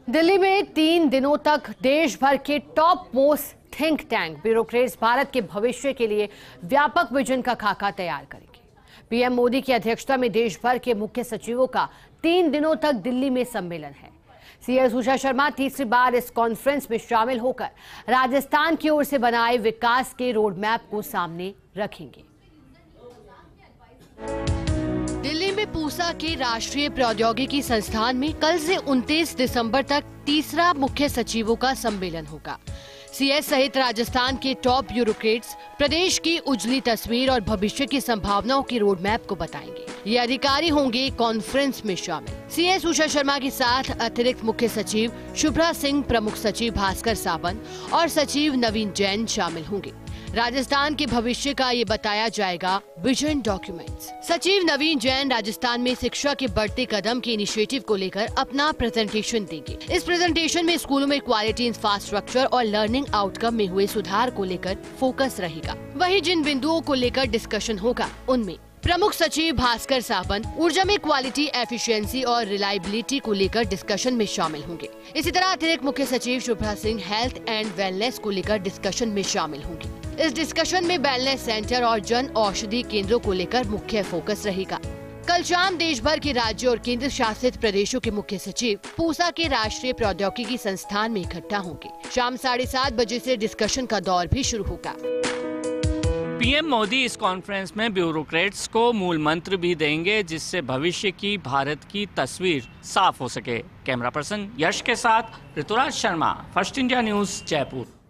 दिल्ली में 3 दिनों तक देश भर के top most think tank bureaucrats Bharat के भविष्य के लिए व्यापक विजन का खाका तैयार करेंगे। पीएम मोदी की अध्यक्षता में देश भर के मुख्य सचिवों का 3 दिनों तक दिल्ली में सम्मेलन है। सीएस उषा शर्मा तीसरी बार इस कॉन्फ्रेंस में शामिल होकर राजस्थान की ओर से बनाए विकास के रोड मैप को सामने रखेंगे। दिल्ली में पूसा के राष्ट्रीय प्रौद्योगिकी संस्थान में कल से 29 दिसंबर तक तीसरा मुख्य सचिवों का सम्मेलन होगा। सीएस सहित राजस्थान के टॉप ब्यूरोक्रेट्स प्रदेश की उजली तस्वीर और भविष्य की संभावनाओं की रोड मैप को बताएंगे। ये अधिकारी होंगे कॉन्फ्रेंस में शामिल। सीएस उषा शर्मा के साथ अतिरिक्त मुख्य सचिव शुभ्रा सिंह, प्रमुख सचिव भास्कर सावंत और सचिव नवीन जैन शामिल होंगे। राजस्थान के भविष्य का ये बताया जाएगा विजन डॉक्यूमेंट्स। सचिव नवीन जैन राजस्थान में शिक्षा के बढ़ते कदम के इनिशिएटिव को लेकर अपना प्रेजेंटेशन देंगे। इस प्रेजेंटेशन में स्कूलों में क्वालिटी इंफ्रास्ट्रक्चर और लर्निंग आउटकम में हुए सुधार को लेकर फोकस रहेगा। वहीं जिन बिंदुओं को लेकर डिस्कशन होगा उनमें प्रमुख सचिव भास्कर सावंत ऊर्जा में क्वालिटी, एफिशिएंसी और रिलायबिलिटी को लेकर डिस्कशन में शामिल होंगे। इसी तरह अतिरिक्त मुख्य सचिव Shubhra Singh health and wellness को लेकर डिस्कशन में शामिल होंगे। इस डिस्कशन में वेलनेस सेंटर और जन औषधि केंद्रों को लेकर मुख्य फोकस रहेगा। कल शाम देश भर के राज्य और केंद्र शासित प्रदेशों के मुख्य सचिव पूसा के राष्ट्रीय प्रौद्योगिकी संस्थान में इकट्ठा होंगे। शाम 7:30 बजे से डिस्कशन का दौर भी शुरू होगा। पीएम मोदी इस कॉन्फ्रेंस में ब्यूरोक्रेट्स को मूल मंत्र भी देंगे, जिससे भविष्य की भारत की तस्वीर साफ हो सके। कैमरा पर्सन यश के साथ Rituraj Sharma, first India news, Jaipur.